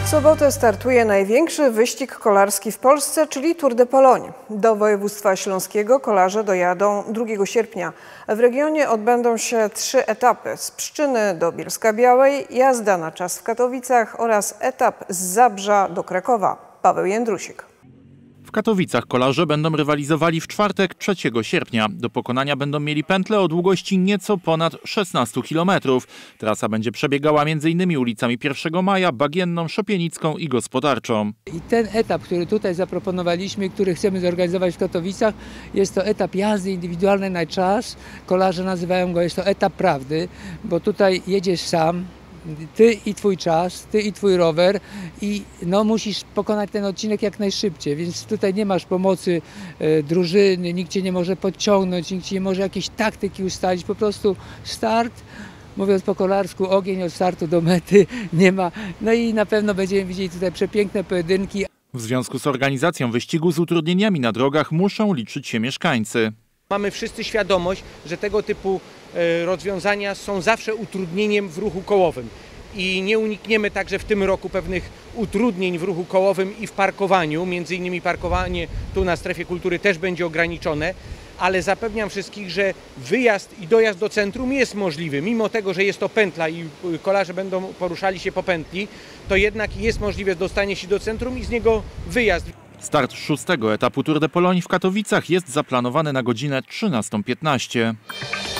W sobotę startuje największy wyścig kolarski w Polsce, czyli Tour de Pologne. Do województwa śląskiego kolarze dojadą 2 sierpnia. W regionie odbędą się 3 etapy: z Pszczyny do Bielska-Białej, jazda na czas w Katowicach oraz etap z Zabrza do Krakowa. Paweł Jędrusik. W Katowicach kolarze będą rywalizowali w czwartek 3 sierpnia. Do pokonania będą mieli pętlę o długości nieco ponad 16 km. Trasa będzie przebiegała m.in. ulicami 1 Maja, Bagienną, Szopienicką i Gospodarczą. I ten etap, który tutaj zaproponowaliśmy, który chcemy zorganizować w Katowicach, jest to etap jazdy indywidualnej na czas. Kolarze nazywają go, jest to etap prawdy, bo tutaj jedziesz sam. Ty i twój czas, ty i twój rower i musisz pokonać ten odcinek jak najszybciej, więc tutaj nie masz pomocy drużyny, nikt cię nie może podciągnąć, nikt ci nie może jakiejś taktyki ustalić, po prostu start, mówiąc po kolarsku, ogień od startu do mety nie ma. No i na pewno będziemy widzieli tutaj przepiękne pojedynki. W związku z organizacją wyścigu z utrudnieniami na drogach muszą liczyć się mieszkańcy. Mamy wszyscy świadomość, że tego typu rozwiązania są zawsze utrudnieniem w ruchu kołowym i nie unikniemy także w tym roku pewnych utrudnień w ruchu kołowym i w parkowaniu. Między innymi parkowanie tu na strefie kultury też będzie ograniczone, ale zapewniam wszystkich, że wyjazd i dojazd do centrum jest możliwy. Mimo tego, że jest to pętla i kolarze będą poruszali się po pętli, to jednak jest możliwe dostanie się do centrum i z niego wyjazd. Start 6. etapu Tour de Pologne w Katowicach jest zaplanowany na godzinę 13:15.